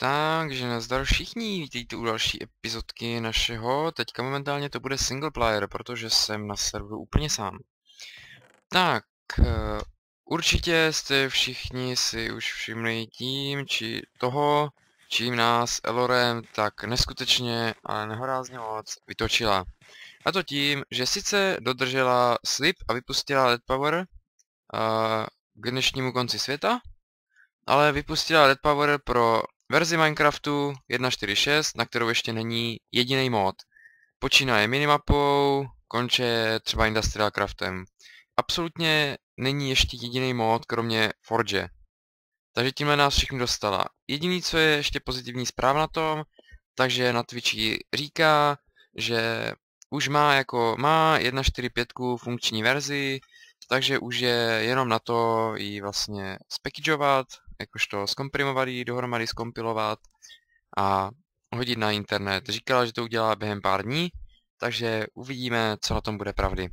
Takže nazdar všichni, vítejte u další epizodky našeho, teďka momentálně to bude single player, protože jsem na serveru úplně sám. Tak, určitě jste všichni si už všimli tím, čím nás Elorem tak neskutečně, ale nehorázně moc vytočila. A to tím, že sice dodržela slib a vypustila Dead Power k dnešnímu konci světa, ale vypustila Dead Power pro verzi Minecraftu 1.4.6, na kterou ještě není jediný mod. Počínaje minimapou, konče třeba Industrial Craftem. Absolutně není ještě jediný mod, kromě Forge. Takže tímhle nás všichni dostala. Jediný, co je ještě pozitivní zpráva na tom, takže na Twitchi říká, že už má 1.4.5 funkční verzi, takže už je jenom na to ji vlastně spackageovat, jakožto zkomprimovat ji, dohromady skompilovat a hodit na internet. Říkala, že to udělá během pár dní, takže uvidíme, co na tom bude pravdy.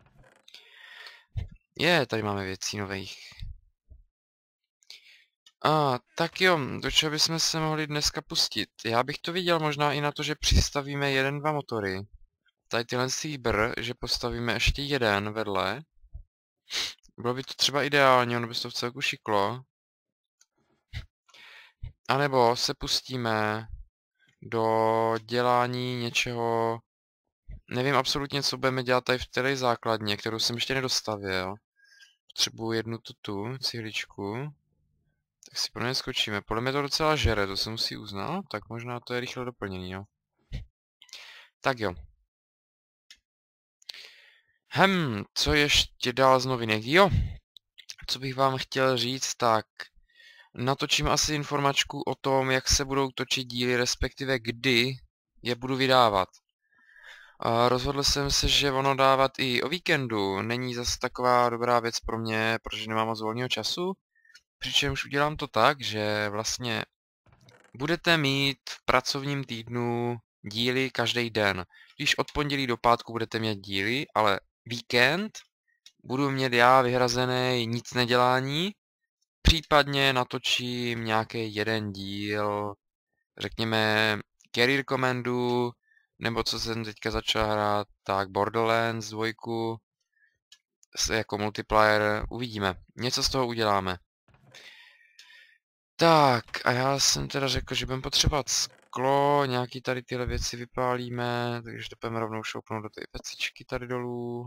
Tady máme věcí nových. Tak jo, do čeho bychom se mohli dneska pustit? Já bych to viděl možná i na to, že přistavíme 1-2 motory. Tady tyhle že postavíme ještě jeden vedle. Bylo by to třeba ideální, ono by to v celku šiklo. A nebo se pustíme do dělání něčeho. Nevím absolutně, co budeme dělat tady v té základně, kterou jsem ještě nedostavil. Potřebuji jednu tu cihličku. Tak si pro ně skočíme. Podle mě to docela žere, to se musí uznat. Tak možná to je rychle doplněný, jo. Tak jo. Co ještě dál z novinek? Jo, co bych vám chtěl říct, tak natočím asi informačku o tom, jak se budou točit díly, respektive kdy je budu vydávat. Rozhodl jsem se, že ono dávat i o víkendu není zase taková dobrá věc pro mě, protože nemám moc volného času. Přičemž udělám to tak, že vlastně budete mít v pracovním týdnu díly každý den. Když od pondělí do pátku budete mít díly, ale víkend budu mít já vyhrazený nic nedělání, případně natočím nějaký jeden díl, řekněme Career Commandu, nebo co jsem teďka začal hrát, tak Borderlands 2, jako multiplayer, uvidíme. Něco z toho uděláme. Tak, a já jsem teda řekl, že budeme potřebovat sklo, nějaký tady tyhle věci vypálíme, takže to budeme rovnou šoupnout do té pecičky tady dolů.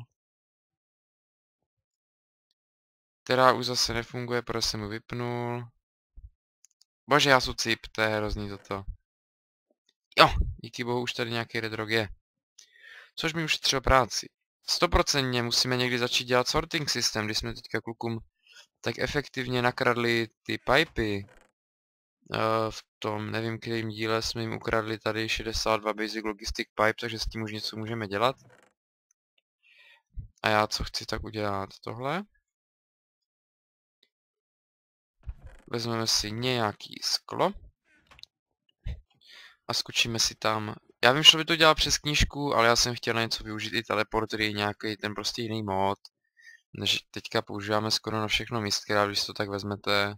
Která už zase nefunguje, protože jsem ji vypnul. Bože, já jsem cip, to je hrozný toto. Jo, díky bohu už tady nějaký redrog je. Což mi ušetřil práci. 100% musíme někdy začít dělat sorting systém, když jsme teďka klukům tak efektivně nakradli ty pipy. V tom nevím kterým díle jsme jim ukradli tady 62 Basic Logistic Pipe, takže s tím už něco můžeme dělat. A já co chci tak udělat tohle. Vezmeme si nějaký sklo. A skočíme si tam. Já vím, že by to dělal přes knížku, ale já jsem chtěl na něco využít i teleportery, nějaký ten prostě jiný mod. Než teďka používáme skoro na všechno místka, když to tak vezmete.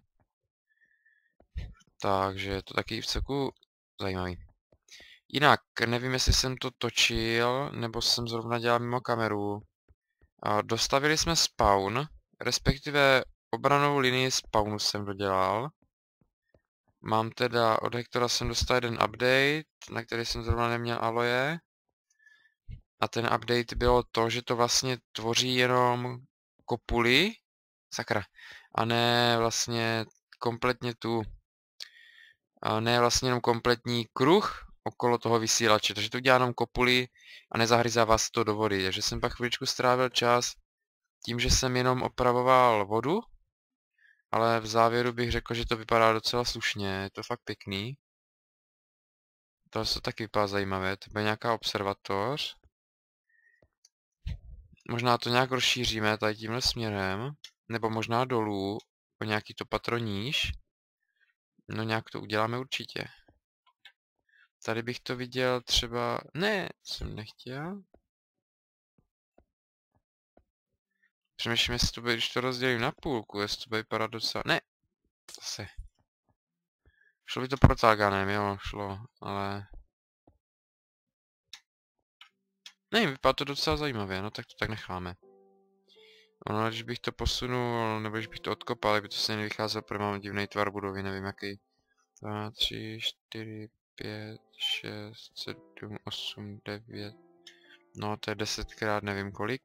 Takže je to taky v celku zajímavý. Jinak, nevím, jestli jsem to točil, nebo jsem zrovna dělal mimo kameru. Dostavili jsme spawn, respektive obranou linii spawnu jsem dodělal. Mám teda, od Hektora jsem dostal jeden update, na který jsem zrovna neměl aloje. A ten update bylo to, že to vlastně tvoří jenom kopuly, sakra, a ne vlastně kompletně ne vlastně jenom kompletní kruh okolo toho vysílače, takže to dělá jenom kopuly a nezahryzává se to do vody, takže jsem pak chviličku strávil čas tím, že jsem jenom opravoval vodu, ale v závěru bych řekl, že to vypadá docela slušně, je to fakt pěkný. To taky vypadá zajímavé, to bude nějaká observatoř. Možná to nějak rozšíříme tady tímhle směrem, nebo možná dolů, o nějaký to patro níž. No nějak to uděláme určitě. Tady bych to viděl třeba... Ne, jsem nechtěl. Přemýšlím, jestli to bude, když to rozdělím na půlku, jestli to bude vypadat docela... Ne, zase. Šlo by to protáganem, jo, šlo, ale... Ne, vypadá to docela zajímavě, no tak to tak necháme. Ono, když bych to posunul, nebo když bych to odkopal, tak by to se nevycházelo, protože mám divný tvar budovy, nevím jaký. 2, 3, 4, 5, 6, 7, 8, 9... No, to je 10krát nevím kolik.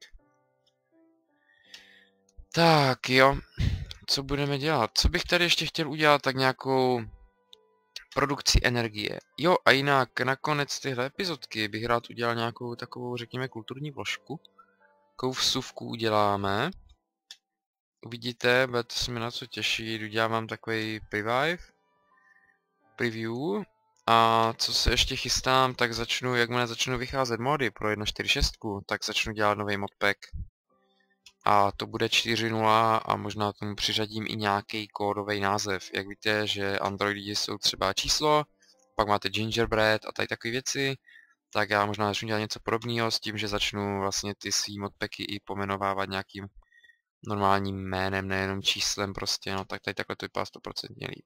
Tak jo, co budeme dělat? Co bych tady ještě chtěl udělat, tak nějakou produkci energie. Jo, a jinak nakonec tyhle epizodky bych rád udělal nějakou takovou, řekněme, kulturní vložku. Takovou vsuvku uděláme. Uvidíte, budete se mi na co těšit, udělám takový preview. A co se ještě chystám, tak začnu, jakmile začnu vycházet mody pro 1.4.6, tak začnu dělat nový modpack. A to bude 4.0 a možná tomu přiřadím i nějaký kódový název. Jak víte, že androidi jsou třeba číslo, pak máte gingerbread a tady takové věci, tak já možná začnu dělat něco podobného s tím, že začnu vlastně ty svý modpacky i pomenovávat nějakým normálním jménem, nejenom číslem prostě, no tak tady takhle to vypadá 100% líp.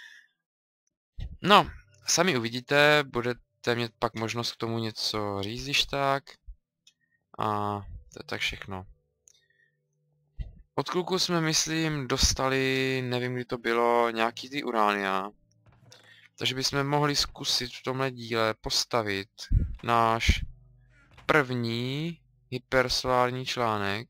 No, sami uvidíte, budete mít pak možnost k tomu něco říct, když tak. A to je tak všechno. Od kluku jsme, myslím, dostali, nevím kdy to bylo, nějaký ty uránia. Takže bychom mohli zkusit v tomhle díle postavit náš první hypersolární článek.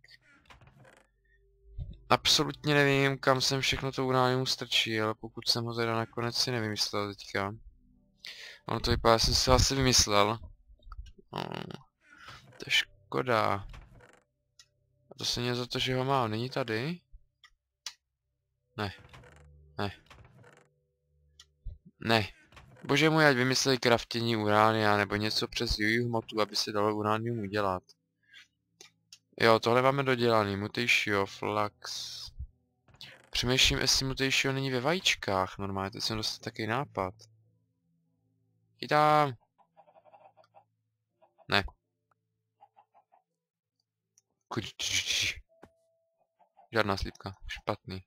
Absolutně nevím, kam jsem všechno to uránium strčil, pokud jsem ho teda nakonec si nevymyslel teďka. Ono to vypadá, jsem si ho asi vymyslel. No, to je škoda. A to se mě za to, že ho mám, není tady? Ne. Ne. Ne. Bože můj, ať vymysleli kraftění uránia nebo něco přes jejich hmotu, aby se dalo uránium udělat. Jo, tohle máme dodělaný. Mutatio, flux. Přemýšlím, jestli mutatio není ve vajíčkách normálně, teď jsem dostal takový nápad. Chytám. Ne. Žádná slípka. Špatný.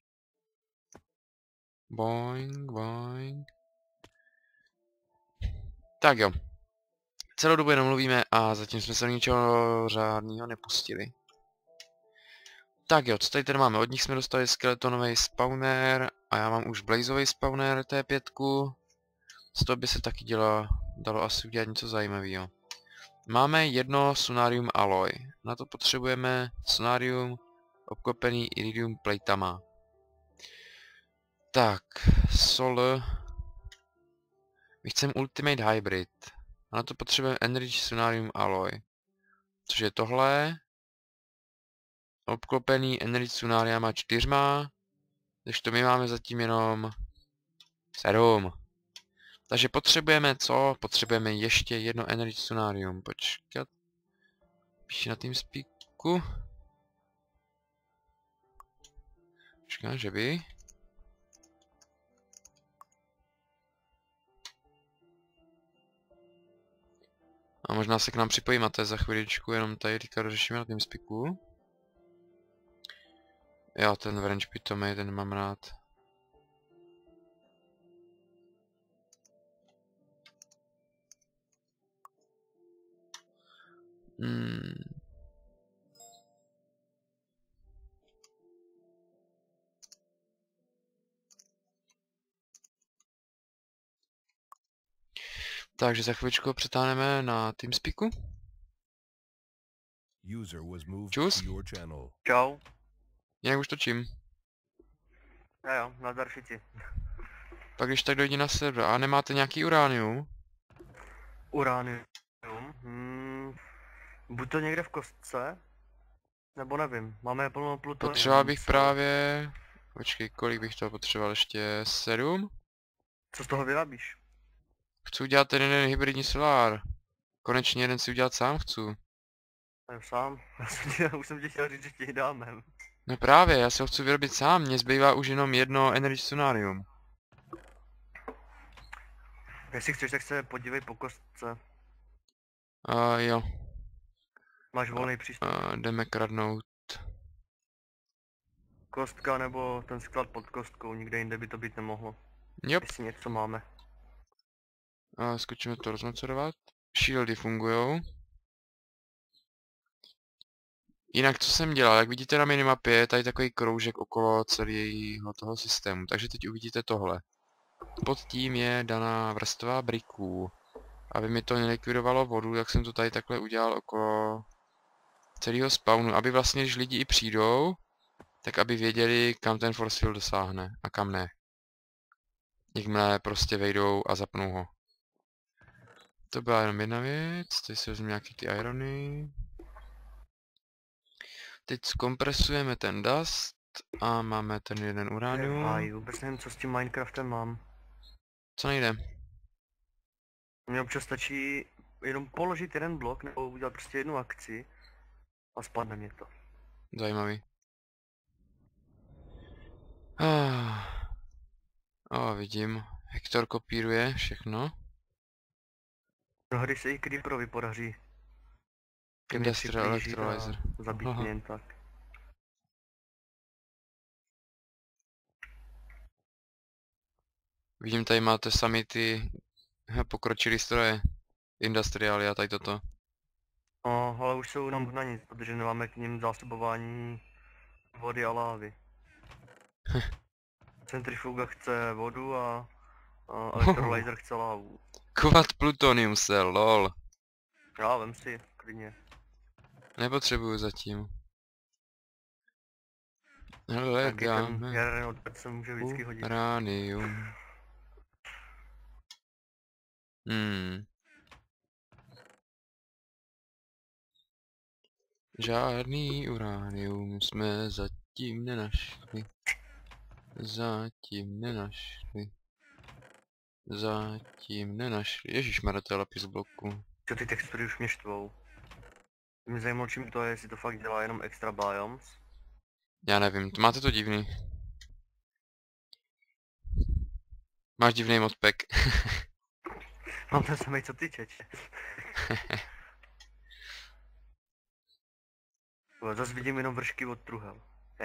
Boing, boing. Tak jo. Celou dobu jenom mluvíme a zatím jsme se do ničeho řádného nepustili. Tak jo, co tady tedy máme? Od nich jsme dostali skeletonový spawner a já mám už blazový spawner T5. Z toho by se taky dalo asi udělat něco zajímavého. Máme jedno sonarium alloy. Na to potřebujeme sonarium obklopený iridium platama. Tak, sol. My chceme ultimate hybrid. A na to potřebujeme enrich sonarium alloy. Což je tohle. Obklopený enrich sonariama 4. Takže to my máme zatím jenom 7. Takže potřebujeme co? Potřebujeme ještě jedno enrich sonarium. Počkat. Píši na TeamSpeaku. Počkám, že by. A možná se k nám připojí Mate za chviličku, jenom tady teďka dořešíme na TeamSpeaku. Jo, ten wrench pitomej, ten mám rád. Takže za chviličku ho přetáhneme na TeamSpeaku. Čus. Čau. Jinak už točím. Jo, nazdar všichni. Pak když tak dojdi na server. A nemáte nějaký uránium? Uránium? Buď to někde v kostce, nebo nevím. Máme plnou plutonium. Potřeboval bych právě... Počkej, kolik bych toho potřeboval ještě? 7? Co z toho vyrábíš? Chci udělat ten jeden hybridní solár. Konečně jeden si udělat sám chci. Jsem sám. Už jsem ti chtěl říct, že ti dáme. No právě, já se ho chci vyrobit sám, mně zbývá už jenom jedno enrich sonarium. Jestli chceš, tak se podívej po kostce. Jo. Máš volný přístup. Jdeme kradnout. Kostka nebo ten sklad pod kostkou, nikde jinde by to být nemohlo. Jop. jestli něco máme. A zkusíme to rozmocorovat. Shieldy fungujou. Jinak co jsem dělal, jak vidíte na minimapě, je tady takový kroužek okolo celého toho systému. Takže teď uvidíte tohle. Pod tím je daná vrstva briků. Aby mi to nelikvidovalo vodu, tak jsem to tady takhle udělal okolo celého spawnu. Aby vlastně, když lidi i přijdou, tak aby věděli, kam ten force field dosáhne a kam ne. Jakmile prostě vejdou a zapnou ho. To byla jenom jedna věc, teď si vezmu nějaký ty irony. Teď zkompresujeme ten dust a máme ten jeden uranium. Vůbec nevím, co s tím Minecraftem mám. Co nejde? Mně občas stačí jenom položit jeden blok nebo udělat prostě jednu akci a spadne mě to. Zajímavý. Vidím. Hector kopíruje všechno. Mnohdy se i Creeperovi podaří ke mně Industrial přiblížit a Electrolyzer. zabít Aha. mě jen tak. Vidím, tady máte sami ty pokročilý stroje. Industriály a tady toto. No, ale už jsou nám na nic, protože nemáme k nim zásobování vody a lávy. Centrifuga chce vodu a electrolyzer chce lávu. Kovat plutonium cell, lol. Já vem si, klidně. Nepotřebuju zatím. Hele, Taky ten dáme jeden odpad se může vždycky hodit. uranium. Žádný uranium jsme zatím nenašli. Zatím nenašli. Ježišmarja, to je lapis bloku. Co ty textury už mě štvou. Mě zajímalo, čím to je, jestli to fakt dělá jenom extra biomes. Já nevím, máte to divný. Máš divný modpack. Mám ten samej, co ty, čeče. Zase vidím jenom vršky od truhel.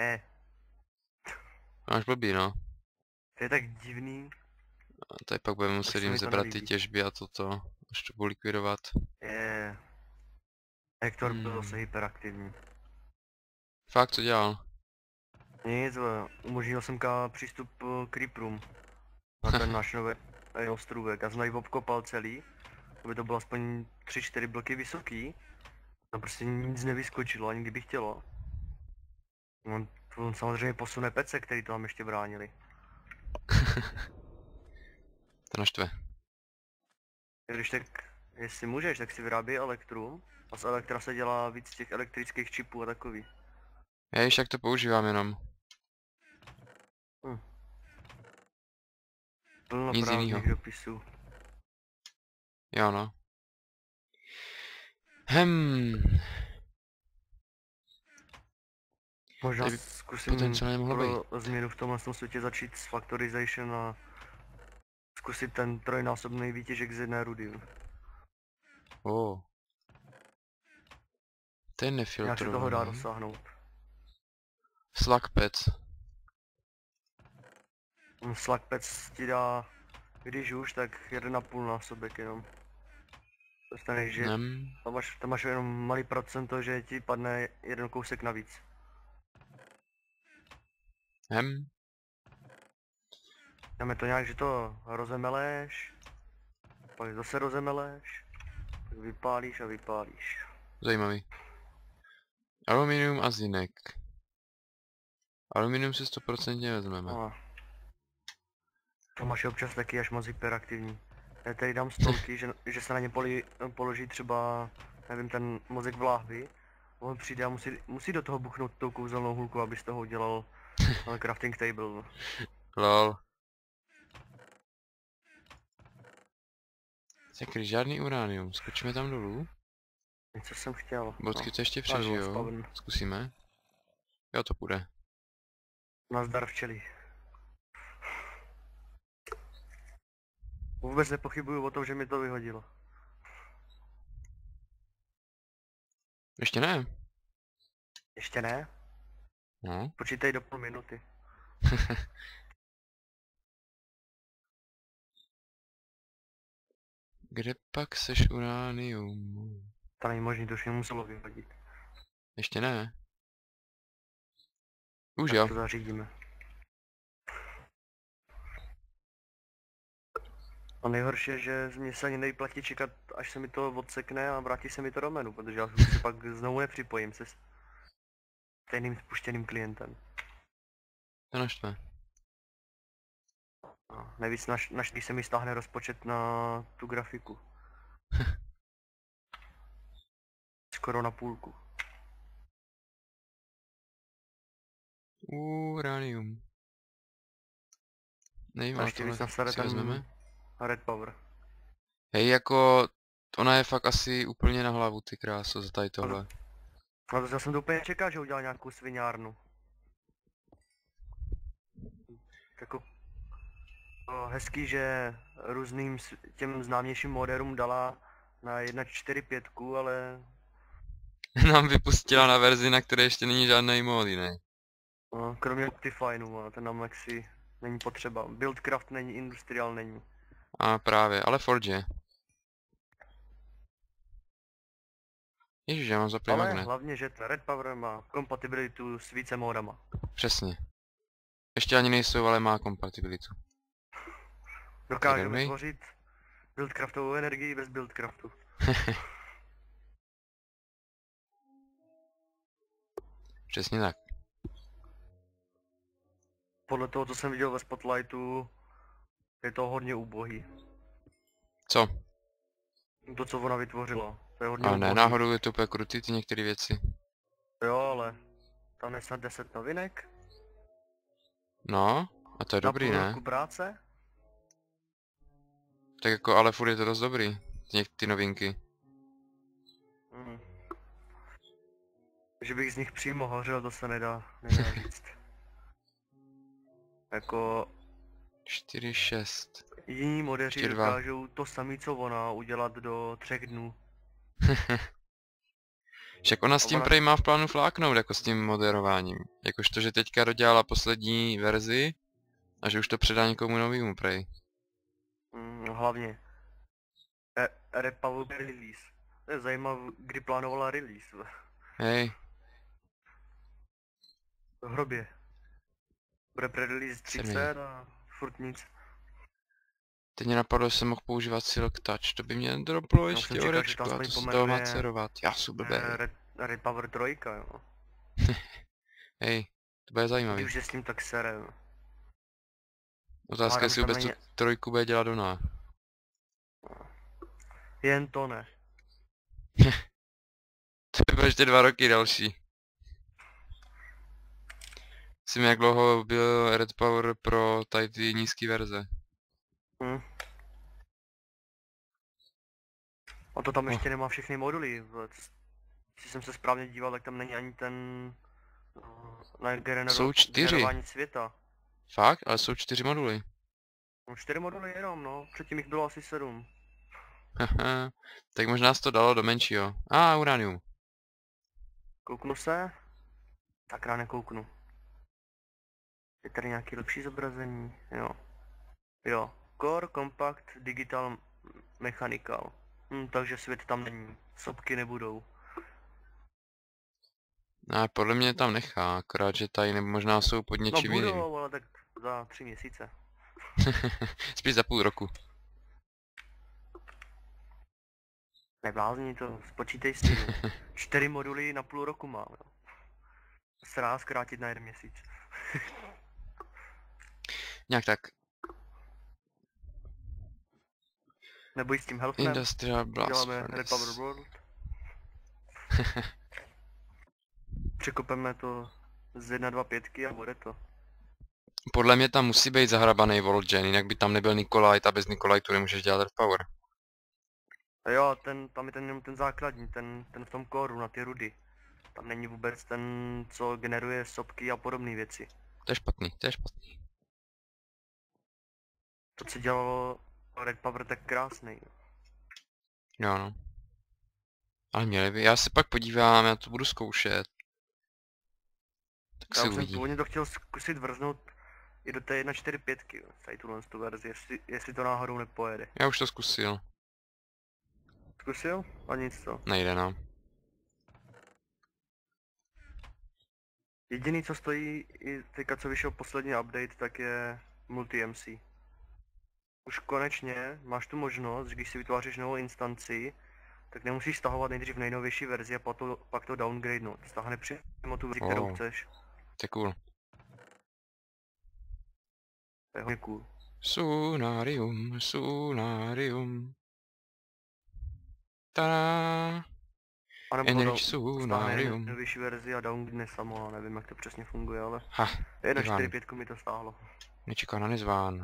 Máš blbý, no. To je tak divný. A tady pak budeme muset se jim mi to zebrat ty nelíbí. těžby a toto, až to budu likvidovat. Hector byl zase hyperaktivní. Fakt, co dělal? Nic, umožnil jsem přístup Creeperům. Na ten náš nový ostrůvek. Já jsem tady obkopal celý. Aby to bylo aspoň 3-4 bloky vysoký. No prostě nic nevyskočilo, ani kdyby chtělo. On samozřejmě posune pece, který to tam ještě bránili. To naštve. Když tak, jestli můžeš, tak si vyrábí elektrum. A z elektra se dělá víc těch elektrických čipů a takový. Já již tak to používám jenom. Plno Nic právních jinýho. dopisů. Jo no. Možná Tady by zkusím potenciálně mohlo být. pro změnu v tomhle světě začít s Factorization a zkusit ten trojnásobný výtěžek z jedné rudy. Ten Jak se toho dá nefiltrovaný. dosáhnout. Slug pads. Slug pads ti dá, když už, tak 1,5 násobek jenom. Dostaneš, že tam máš jenom malý procento, že ti padne jeden kousek navíc. Dáme to nějak, že to rozemeleš, pak zase rozemeleš, tak vypálíš a vypálíš. Zajímavý. Aluminium a zinek. Aluminium si 100% vezmeme. No. To máš občas taky až moc hyperaktivní. Já tady dám stolky, že se na ně položí třeba, nevím, ten mozek v láhvi. On přijde a musí do toho buchnout tou kouzelnou hůlku, aby z toho udělal crafting table. Lol. Sakry, žádný uranium. Skočíme tam dolů. Něco jsem chtěl. Bodky to ještě přežijou. Zkusíme. Jo, to půjde. Nazdar včely. Vůbec nepochybuju o tom, že mi to vyhodilo. Ještě ne. Ještě ne? No. Počítej do půl minuty. Kde pak seš uránium? To není možný, to už mě muselo vyhodit. Ještě ne. Už Tak jo. to zařídíme. A nejhorší je, že mě se ani nevyplatí čekat, až se mi to odsekne a vrátí se mi to do menu, protože já už se pak znovu nepřipojím se stejným spuštěným klientem. To naštve. A nejvíc když se mi stáhne rozpočet na tu grafiku. Skoro na půlku. Uranium. Nevím, A ale ještě tohle víc nastane si vezmeme. ten Red Power. Hej, jako... Ona je fakt asi úplně na hlavu, ty kráso, za tady tohle. No to já jsem to úplně čekal, že udělal nějakou sviňárnu. Jako hezký, že různým těm známějším moderům dala na 1.4.5, ale Nám vypustila na verzi, na které ještě není žádný mody, ne? kromě Optifinu, a ten na Maxi není potřeba. Buildcraft není, Industrial není. A právě, ale Forge je. Ježiš, já mám zaplý Ale magnet. hlavně, že ten Red Power má kompatibilitu s více modama. Přesně. Ještě ani nejsou, ale má kompatibilitu. Dokáže Dobrý. vytvořit Buildcraftovou energii bez Buildcraftu. Přesně tak. Podle toho, co jsem viděl ve Spotlightu, je to hodně ubohý. Co? To, co ona vytvořila. To je hodně Ale ne, ubohý. náhodou je to úplně krutý, ty některé věci. Jo, ale tam je snad 10 novinek. No, a to je Na dobrý, půl ne? roku práce. Tak jako, ale furt je to dost dobrý. Ty novinky. Že bych z nich přímo hořel, to se nedá říct. Jako 4, 6. jiní modeři Ještě dva. dokážou to samé, co ona, udělat do 3 dnů. Však ona s tím Ona- prej má v plánu fláknout, jako s tím moderováním. Jakožto, že teďka dodělala poslední verzi a že už to předá někomu novému prej. Hlavně. Red Power release. To je zajímavé, kdy plánovala release. Hej, V hrobě. Bude pre-release 30 a furt nic. teď mě napadlo, že jsem mohl používat Silk Touch, to by mě droplo Já ještě jsem čekal, že orečku to a aspoň to se toho pomenuje, macerovat. Já jsem blbý. Red Power 3, jo. Hej, to bude zajímavý. Když už je s tím tak sere, jo. Otázka je, Hádám, jestli že tam vůbec tu není- trojku bude dělat ona. Jen to ne. To by bylo ještě 2 roky další. Myslím, jak dlouho byl Red Power pro tady ty nízké verze. A to tam ještě nemá všechny moduly. Když jsem se správně díval, tak tam není ani ten na Jsou 4. generování světa. Fakt? Ale jsou 4 moduly. 4 moduly jenom, no. Předtím jich bylo asi 7. Haha, tak možná se to dalo do menšího. Uranium. Kouknu se? Tak rád nekouknu. Je tady nějaký lepší zobrazení? Jo. Jo. Core, Compact, Digital, Mechanical. Takže svět tam není. Sopky nebudou. Ne, podle mě tam nechá, akorát, že tady nebo možná jsou pod No něčím jiným. budou, ale tak za 3 měsíce. Spíš za půl roku. Neblázni to, spočítej s tím. 4 moduly na půl roku mám, jo. Se dá zkrátit na 1 měsíc. Nějak tak. Neboj s tím Healthnem, Industrial Blast děláme Red Power Furnace. World. Překopeme to z 1.2.5 a bude to. Podle mě tam musí být zahrabaný Volgen, jinak by tam nebyl Nikolite a bez Nikolajtu nemůžeš dělat Red Power. A jo, tam je ten základní, ten v tom kóru na ty rudy. Tam není vůbec ten, co generuje sopky a podobné věci. To je špatný, to je špatný. To, co dělalo Red Power, tak krásný. Jo no. Ale měli by, já se pak podívám, já to budu zkoušet. Tak Já se už jsem uvidí. původně to chtěl zkusit vrznout i do té 1.4.5, tady tuhle tu verzi, jestli to náhodou nepojede. Já už to zkusil. Zkusil? A nic to. Nejde, no. Jediný, co stojí, i teďka co vyšel poslední update, tak je Multi-MC. Už konečně máš tu možnost, že když si vytváříš novou instanci, tak nemusíš stahovat nejdřív nejnovější verzi a pak to downgradenout. Stáhne přímo tu verzi, kterou chceš. To je cool. To je hodně cool. Sunarium, Sunarium. Tada! A nebo Energy stáhne Sunarium. nejnovější verzi a downgradne samo, nevím jak to přesně funguje, ale Ha, 1.4.5 mi to stáhlo. nečeká na nezván.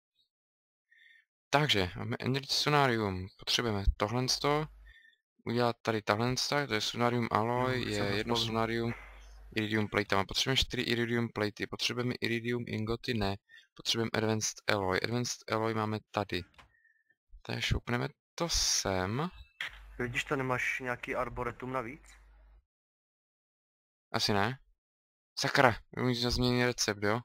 Takže, máme Energy Sunarium. Potřebujeme tohleto. Udělat tady tahle, to je Sunarium Alloy, je jedno Sunarium Iridium Plate. Potřebujeme 4 Iridium Platey, potřebujeme Iridium Ingoty, ne. Potřebujeme Advanced Alloy. Advanced Alloy máme tady. Takže šoupneme to sem. Vidíš, to nemáš nějaký arboretum navíc? Asi ne. Sakra, můžeš změnit recept, jo?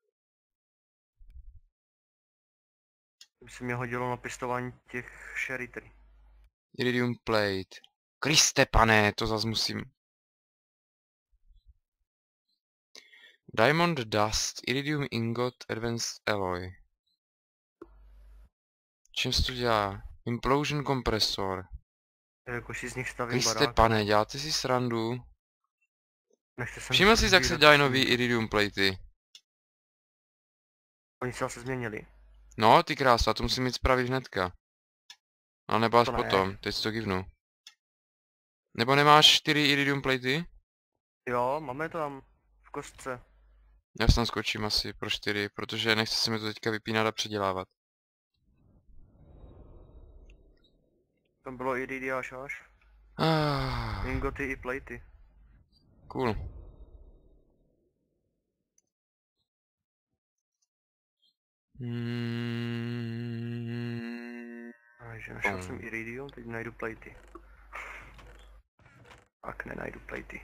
By se mě hodilo na pěstování těch sherry tree. Iridium Plate. Kriste pane, to zas musím. Diamond Dust, Iridium Ingot, Advanced Alloy. Čím se to dělá? Implosion kompresor. Jako si z nich stavím Kriste barák. pane, děláte si srandu? Nechte se Všiml jsi, jak se dělají nový Iridium Platey? Oni se zase změnili. No, ty krása, to musím mít spravit hnedka. Ale nebo až To ne. potom, teď si to givnu. Nebo nemáš 4 Iridium Platey? Jo, máme to tam v kostce. Já se tam skočím asi pro 4, protože nechci se mi to teďka vypínat a předělávat. Tam bylo iridia až. Ah, Ingoty i platey. cool. Takže našel jsem iridium, teď najdu platey. Tak nenajdu platey.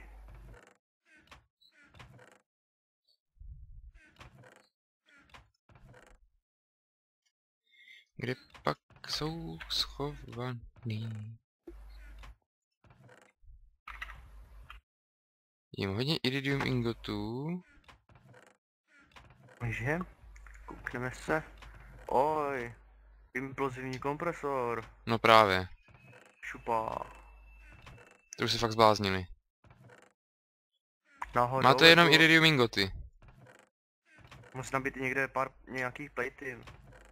Kde pak jsou schovaný? Jím hodně Iridium ingotů. Takže, koukneme se. Oj, implozivní kompresor. No právě, Šupá. to už se fakt zbláznili. Náhodou. Máte jenom jako- Iridium ingoty. Musí tam být někde pár nějakých platey.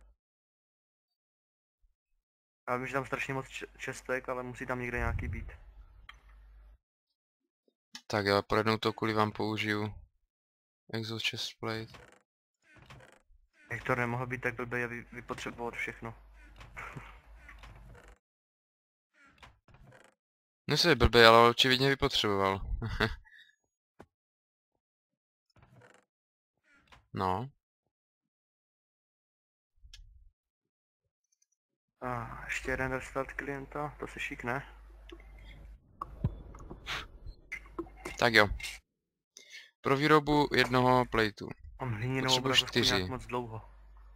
Já vím, že tam strašně moc čestek, ale musí tam někde nějaký být. Tak já pro jednou to kvůli vám použiju. Exhaust chest plate. Hector nemohl být tak blbý a vypotřebovat všechno. No se je blbej, ale očividně vypotřeboval. No. A ještě jeden restart klienta, to se šikne. Tak jo. Pro výrobu jednoho plateu. Mám hlíněnou Potřebuji obrazovku 4. nějak moc dlouho.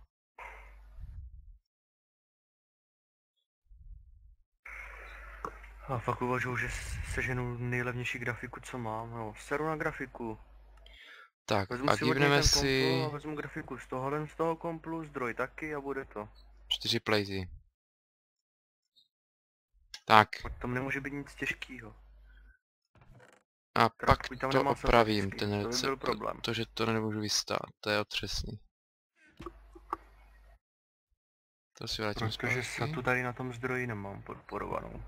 A fakt uvažuji, že seženu nejlevnější grafiku, co mám. No, seru na grafiku. Tak Vezmu a si od něj givneme ten si komplu a vezmu grafiku z toho komplu, zdroj taky a bude to. 4 platey. Tak. Tam nemůže být nic těžkýho. A pak Pokud tam to nemá opravím, satelitský, ten to by byl recept, problém. to, že to nemůžu vystát, to je otřesný. To si vrátím Protože zpátky. se tu tady na tom zdroji nemám podporovanou.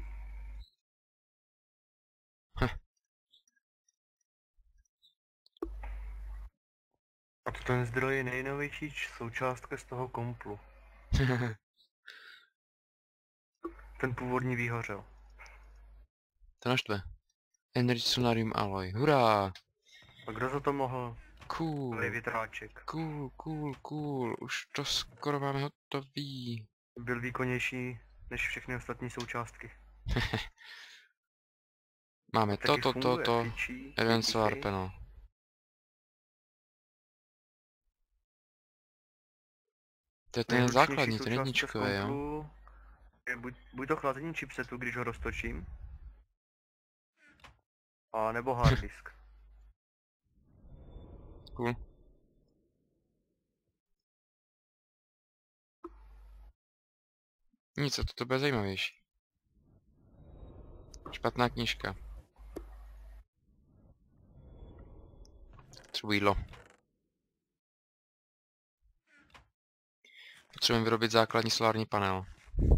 A to ten zdroj je nejnovější součástka z toho komplu. Ten původní vyhořel. To naštve. Energy Sonarium Alloy, hurá! A kdo za to mohl? Cool, Větráček. cool, už to skoro máme hotový. Byl výkonnější než všechny ostatní součástky. Máme Taky funguje, to, fičí, Advanced Solar fičí. Panel. To je ten Nejhlučnější základní, ten součástka z jedničkový, jo? komplu Buď to chlazení chipsetu, když ho roztočím, a nebo hard disk. Cool. Nic, to bude zajímavější. Špatná knížka. Potřebuji jídlo. Potřebujeme vyrobit základní solární panel.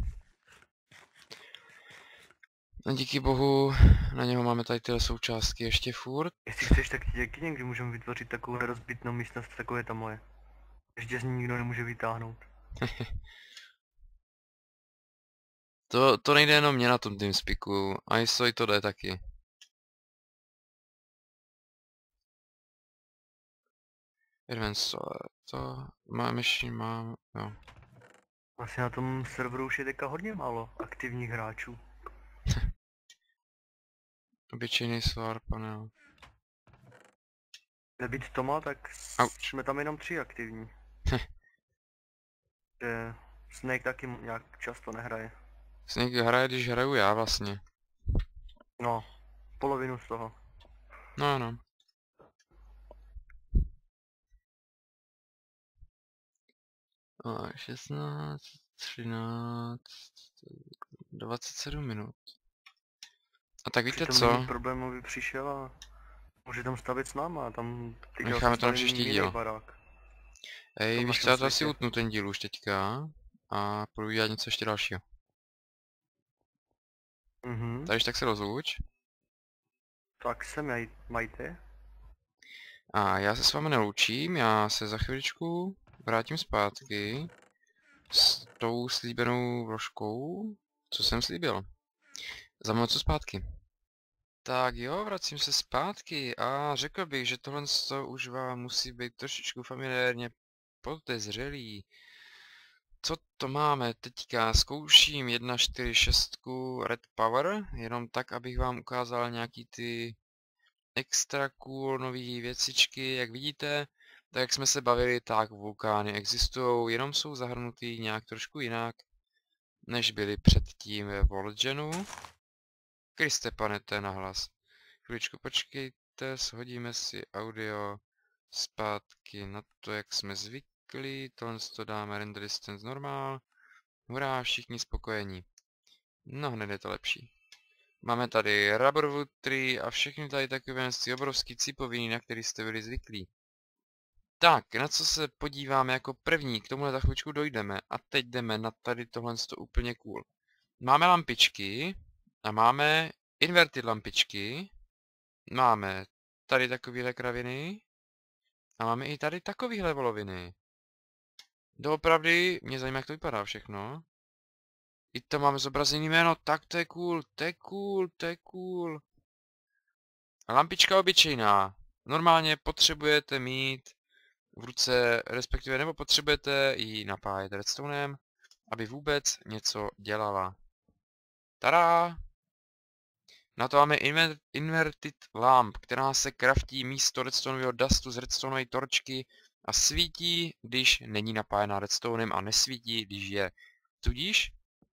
No díky bohu, na něho máme tady tyhle součástky ještě furt. Jestli chceš, tak ti děky někdy můžeme vytvořit takovou nerozbitnou místnost, jako je ta moje. Ještě z ní nikdo nemůže vytáhnout. To nejde jenom mě na tom TeamSpeaku, a i to jde taky. Advanced, to mám ještě, jo. Asi na tom serveru už je teďka hodně málo aktivních hráčů. Obyčejný solar panel. Nebýt Toma, tak jsme tam jenom 3 aktivní. Že Snake taky nějak často nehraje. Snake hraje, když hraju já vlastně. No, polovinu z toho. No, no. A 16, 13, 27 minut. A tak víte co? Problému by přišel a může tam stavit s náma a tam... Necháme to na příští díl. Barák. Hej, víš co, já to asi utnu ten díl už teďka. A půjdu dělat něco ještě dalšího. Takže tak se rozluč. Tak se majte. A já se s vámi neloučím, já se za chviličku vrátím zpátky s tou slíbenou vložkou, co jsem slíbil. Za momentu zpátky. Tak jo, vracím se zpátky a řekl bych, že tohle už vám musí být trošičku familiárně podezřelý. Co to máme teďka? Zkouším 1.4.6 Red Power, jenom tak, abych vám ukázal nějaký ty extra cool nový věcičky. Jak vidíte, tak jak jsme se bavili, tak vulkány existují, jenom jsou zahrnutý nějak trošku jinak, než byly předtím ve Worldgenu. Kriste, pane, to je nahlas. Chviličku počkejte, shodíme si audio zpátky na to, jak jsme zvyklí. Tohle to dáme render distance normál. Hurá, všichni spokojení. No, hned je to lepší. Máme tady Rubberwood Tree a všechny tady takové obrovský cipoviny, na který jste byli zvyklí. Tak, na co se podíváme jako první, k tomuhle za chvíličku dojdeme. A teď jdeme na tady tohle úplně cool. Máme lampičky a máme inverted lampičky. Máme tady takovéhle kraviny. A máme i tady takovéhle voloviny. Doopravdy mě zajímá, jak to vypadá všechno. I to máme zobrazený jméno, tak to je cool, to je cool, to je cool. A lampička obyčejná. Normálně potřebujete mít v ruce, respektive nebo potřebujete ji napájet redstonem, aby vůbec něco dělala. Tada! Na to máme inverted lamp, která se craftí místo redstoneového dustu z redstoneové torčky a svítí, když není napájená redstonem a nesvítí, když je. Tudíž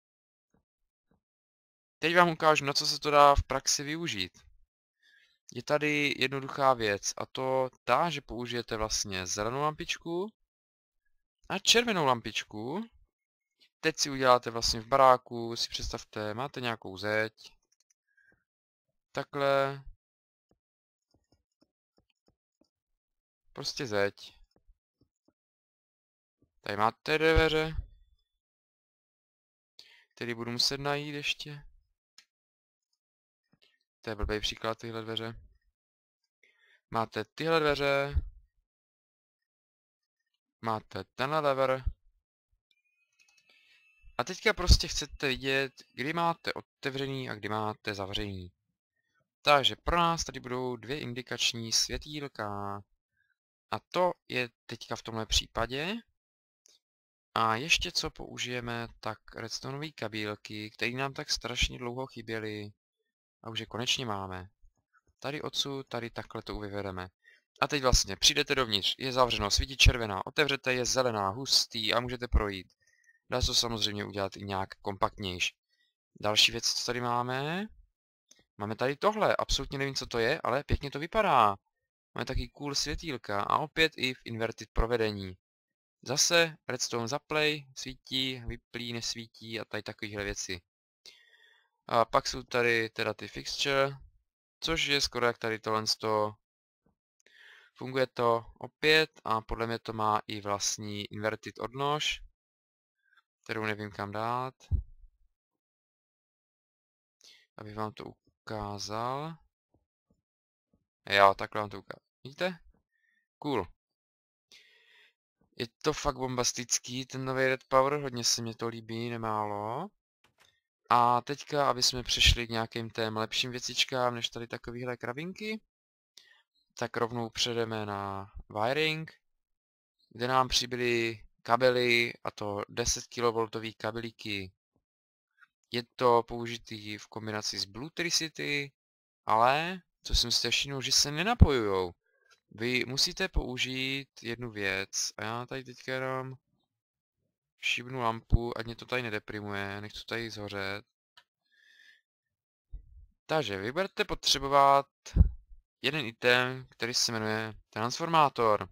teď vám ukážu, na co se to dá v praxi využít. Je tady jednoduchá věc a to ta, že použijete vlastně zelenou lampičku a červenou lampičku. Teď si uděláte vlastně v baráku, si představte, máte nějakou zeď. Takhle. Prostě zeď. Tady máte dveře. Který budu muset najít ještě. To je blbý příklad, tyhle dveře. Máte tyhle dveře. Máte tenhle lever. A teďka prostě chcete vidět, kdy máte otevřený a kdy máte zavřený. Takže pro nás tady budou 2 indikační světýlka. A to je teďka v tomhle případě. A ještě co použijeme, tak redstoneové kabílky, které nám tak strašně dlouho chyběly. A už je konečně máme. Tady odsud, tady takhle to vyvedeme. A teď vlastně přijdete dovnitř, je zavřeno, svítí červená, otevřete, je zelená, hustý a můžete projít. Dá se to samozřejmě udělat i nějak kompaktnější. Další věc, co tady máme. Máme tady tohle, absolutně nevím, co to je, ale pěkně to vypadá. Máme taky cool světýlka a opět i v inverted provedení. Zase redstone zaplay, svítí, vyplí, nesvítí a tady takovéhle věci. A pak jsou tady teda ty fixture, což je skoro jak tady tohle. Funguje to opět a podle mě to má i vlastní inverted odnož, kterou nevím kam dát. Abych vám to ukázal. Jo, takhle vám to ukázal. Vidíte? Cool. Je to fakt bombastický, ten nový Red Power, hodně se mi to líbí, nemálo. A teďka, aby jsme přešli k nějakým těm lepším věcičkám, než tady takovýhle kravinky, tak rovnou přejdeme na wiring, kde nám přibyly kabely, a to 10 kV kabelíky. Je to použitý v kombinaci s Bluetricity, ale, co jsem si všiml, že se nenapojujou. Vy musíte použít jednu věc, a já tady teďka jenom šibnu lampu, ať mě to tady nedeprimuje, nechci to tady zhořet. Takže vy budete potřebovat jeden item, který se jmenuje transformátor.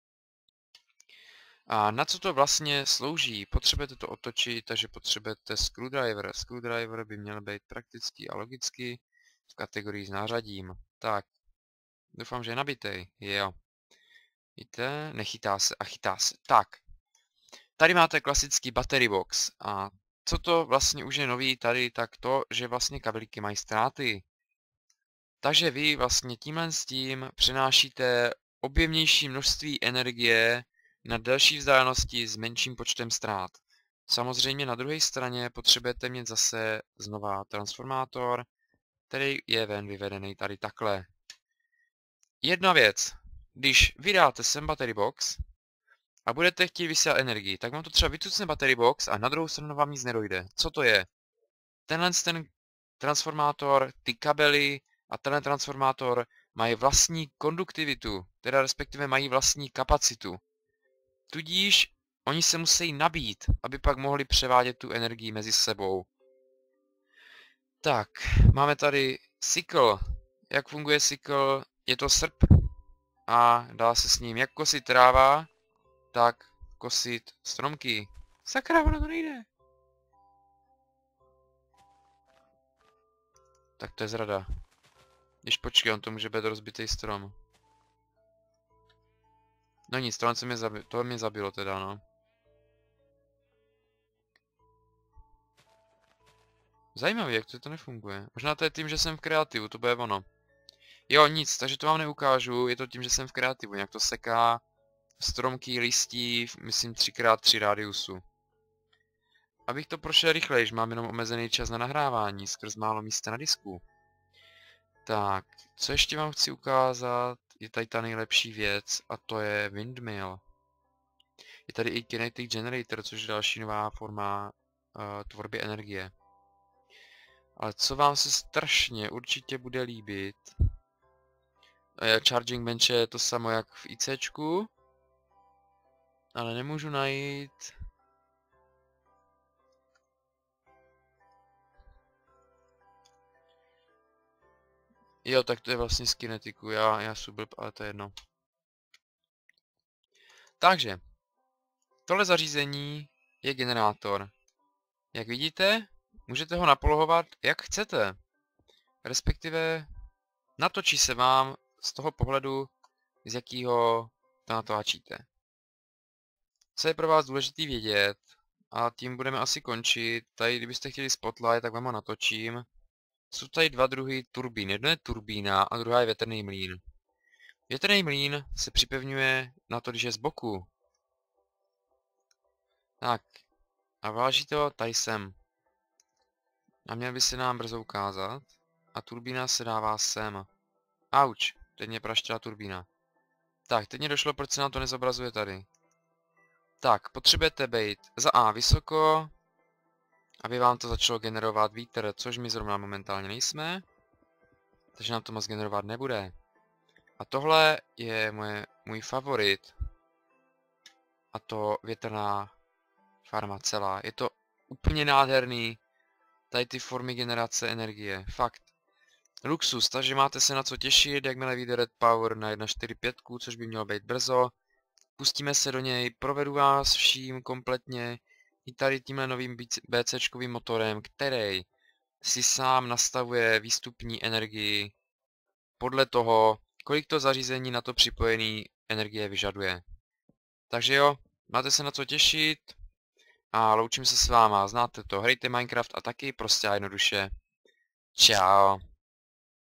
A na co to vlastně slouží? Potřebujete to otočit, takže potřebujete screwdriver. Screwdriver by měl být praktický a logicky v kategorii s nářadím. Tak, doufám, že je nabitej. Jo. Víte, nechytá se a chytá se. Tak, tady máte klasický battery box. A co to vlastně už je nový tady, tak to, že vlastně kabelíky mají ztráty. Takže vy vlastně tímhle s tím přenášíte objemnější množství energie na delší vzdálenosti s menším počtem ztrát. Samozřejmě na druhé straně potřebujete mít zase znova transformátor, který je ven vyvedený tady takhle. Jedna věc, když vydáte sem battery box a budete chtít vysílat energii, tak vám to třeba vycucne battery box a na druhou stranu vám nic nedojde. Co to je? Ten transformátor, ty kabely a tenhle transformátor mají vlastní konduktivitu, teda respektive mají vlastní kapacitu. Tudíž oni se musí nabít, aby pak mohli převádět tu energii mezi sebou. Tak, máme tady sickle. Jak funguje sickle? Je to srp a dá se s ním jak kosit tráva, tak kosit stromky. Sakra, ono to nejde. Tak to je zrada. Když počkej, on to může být rozbitý strom. No nic, tohle mě zabilo teda, no. Zajímavý, jak to nefunguje. Možná to je tím, že jsem v kreativu, to bude ono. Jo, nic, takže to vám neukážu, je to tím, že jsem v kreativu, nějak to seká stromky, listí, myslím 3x3 rádiusu. Abych to prošel rychleji, mám jenom omezený čas na nahrávání, skrz málo místa na disku. Tak, co ještě vám chci ukázat, je tady ta nejlepší věc, a to je windmill. Je tady i kinetic generator, což je další nová forma tvorby energie. Ale co vám se strašně určitě bude líbit, charging bench je to samo jak v ICčku, ale nemůžu najít. Jo, tak to je vlastně z kinetiku, já jsem blb, ale to je jedno. Takže, tohle zařízení je generátor. Jak vidíte, můžete ho napolohovat jak chcete. Respektive natočí se vám z toho pohledu, z jakého to natáčíte. Co je pro vás důležité vědět, a tím budeme asi končit, tady kdybyste chtěli spotlight, tak vám ho natočím. Jsou tady dva druhy turbín. Jedno je turbína a druhá je větrný mlýn. Větrný mlýn se připevňuje na to, když je z boku. Tak. A váží to tady sem. A měl by se nám brzo ukázat. A turbína se dává sem. Auč. Teď mě praštila turbína. Tak, teď mě došlo, proč se nám to nezobrazuje tady. Tak, potřebujete být za A vysoko, aby vám to začalo generovat vítr, což my zrovna momentálně nejsme. Takže nám to moc generovat nebude. A tohle je můj favorit. A to větrná farma celá. Je to úplně nádherný. Tady ty formy generace energie. Fakt. Luxus, takže máte se na co těšit, jakmile vyjde Red Power na 1.4.5, což by mělo být brzo. Pustíme se do něj, provedu vás vším kompletně i tady tímhle novým BCčkovým motorem, který si sám nastavuje výstupní energii podle toho, kolik to zařízení na to připojený energie vyžaduje. Takže jo, máte se na co těšit a loučím se s váma, znáte to, hrajte Minecraft a taky prostě a jednoduše. Čau.